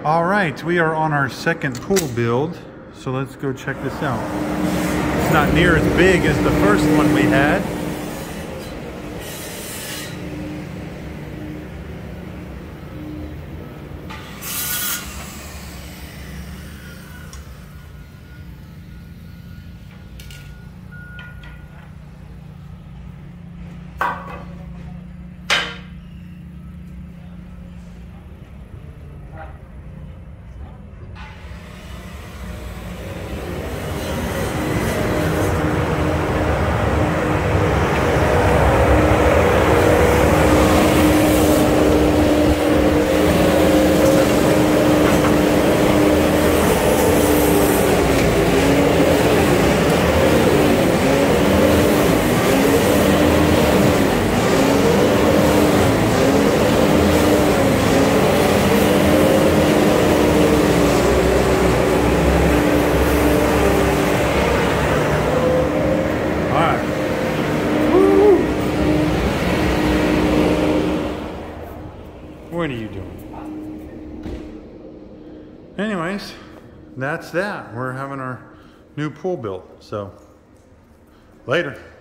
All right, we are on our second pool build, so let's go check this out. It's not near as big as the first one we had. What are you doing? Anyways, that's that. We're having our new pool built. So, later.